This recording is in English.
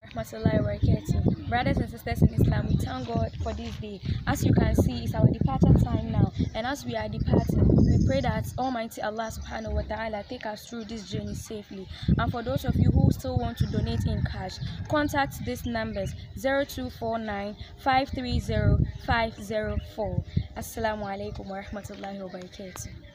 Rahmatullahi wa barakatuh. Brothers and sisters in Islam, we thank God for this day. As you can see, it's our departure time now, and as we are departing, we pray that Almighty Allah subhanahu wa ta'ala take us through this journey safely. And for those of you who still want to donate in cash, contact these numbers: 0249 530 504. Assalamu alaikum wa rahmatullahi wa barakatuh.